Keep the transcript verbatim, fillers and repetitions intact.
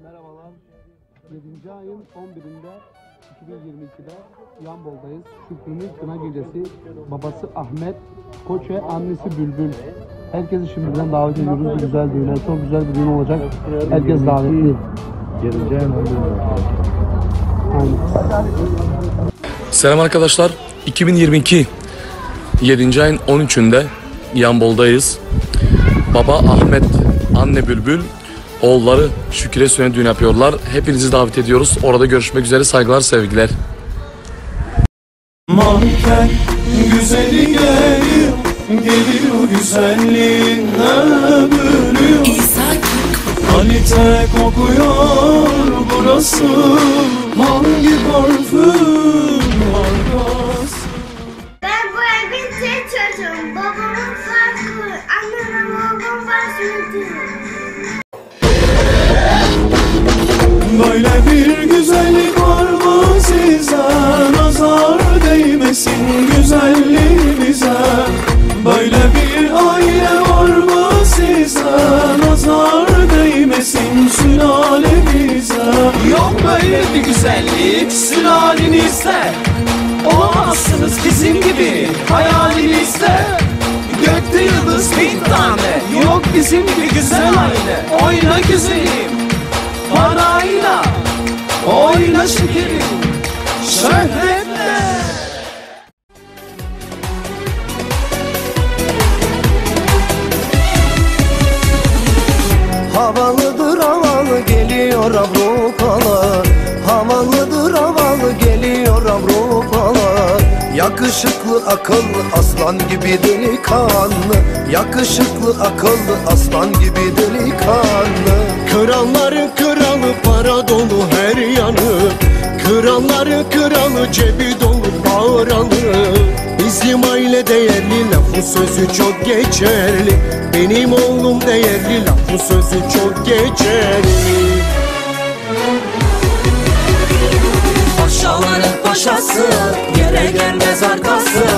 Merhabalar. yedinci ayın on birinde iki bin yirmi ikide Yanbol'dayız. Şükrü'nün kına gecesi. Babası Ahmet Koç ve annesi Bülbül. Herkesi şimdiden davet ediyoruz bu güzel düğüne. Çok güzel bir düğün olacak. Herkes davetli. yedinci ayın on birinde. Aynen. Selam arkadaşlar. iki bin yirmi iki yedinci ayın on üçünde Yanbol'dayız. Baba Ahmet, anne Bülbül, oğulları Şükür'e Süne düğün yapıyorlar. Hepinizi davet ediyoruz. Orada görüşmek üzere. Saygılar, sevgiler. Manken güzeli gelir, gelir o güzelliğinle bürünüyor. Kalite kokuyor burası, hangi parfüm markası? Ben bu evin tek çocuğum, babamın farkı, annemle babam başladı. Böyle bir güzellik var mı size? Nazar değmesin güzelliğimize. Böyle bir aile var mı size? Nazar değmesin sülalemize. Yok böyle bir güzellik sülalenizde. Olamazsınız bizim gibi hayalinizde. Gökte yıldız bin tane, yok bizim gibi güzel aile. Oyna güzelim parayla, oyna şekerim şöhretle. Havalıdır havalı geliyor Avrupalı. Havalıdır havalı geliyor Avrupalı. Yakışıklı akıllı aslan gibi delikanlı. Yakışıklı akıllı aslan gibi delikanlı. Kralların kralı para dolu her yanı. Kralların kralı cebi dolu bağıralı. Bizim aile değerli, lafın sözü çok geçerli. Benim oğlum değerli, lafın sözü çok geçerli. Paşaların paşası, yere gelmez arkası.